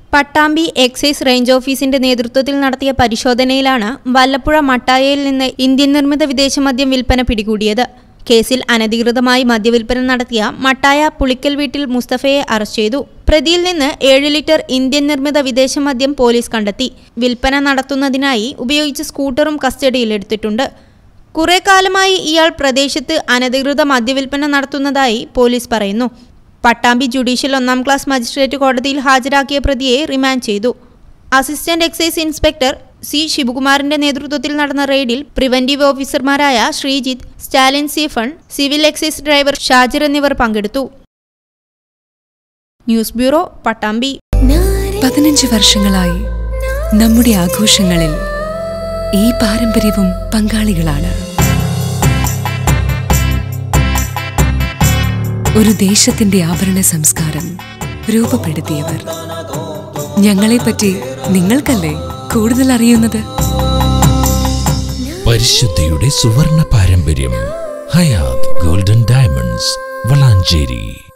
Pattambi excise range ഓഫീസിന്റെ നേതൃത്വത്തിൽ നടത്തിയ പരിശോധനയിലാണ് വല്ലപ്പുഴ മട്ടായയിൽ നിന്ന് ഇന്ത്യൻ നിർമ്മിത വിദേശമദ്യം വിൽപ്പന പിടികൂടിയത്. കേസിൽ അനധികൃതമായി മദ്യവിൽപ്പന നടത്തിയ മട്ടായ പുളിക്കൽ വീട്ടിൽ മുസ്തഫയെ അറസ്റ്റ് ചെയ്തു. പ്രതിയിൽ നിന്ന് 7 ലിറ്റർ ഇന്ത്യൻ നിർമ്മിത വിദേശമദ്യം പോലീസ് കണ്ടെത്തി. വിൽപ്പന നടത്തുന്നതിനായി ഉപയോഗിച്ച സ്കൂട്ടറും കസ്റ്റഡിയിലെടുത്തിട്ടുണ്ട്. കുറെ കാലമായി ഇയാൾ പ്രദേശത്ത് അനധികൃത മദ്യവിൽപ്പന നടത്തുന്നതായി പോലീസ് പറയുന്നു. പട്ടാമ്പി ജുഡീഷ്യൽ 1ാം ക്ലാസ് മജിസ്ട്രേറ്റ് കോടതിയിൽ ഹാജരാക്കിയ പ്രതിയെ റിമാൻഡ് ചെയ്തു. അസിസ്റ്റന്റ് എക്സൈസ് ഇൻസ്പെക്ടർ സി ശിവകുമാറിന്റെ നേതൃത്വത്തിൽ നടന്ന റെയ്ഡിൽ പ്രിവന്റീവ് ഓഫീസർമാരായ ശ്രീജിത്ത്, സ്റ്റാലിൻ സീഫൺ, സിവിൽ എക്സൈസ് ഡ്രൈവർ ഷാജിർ എന്നിവർ പങ്കെടുത്തു. News bureau, Pattambi. 15 വർഷങ്ങളായി നമ്മുടെ ആഘോഷങ്ങളിൽ ഈ പാരമ്പര്യവും പങ്കാളികളാണ്. ഒരു ദേശത്തിന്റെ ആഭരണ സംസ്കാരം രൂപപ്പെടുത്തിയവർ. ഞങ്ങളെപ്പറ്റി നിങ്ങൾക്കല്ലേ കൂടുതൽ അറിയുന്നത്? പരിശുദ്ധിയുടെ സുവർണ പാരമ്പര്യം. Hayath golden diamonds, Valanchery.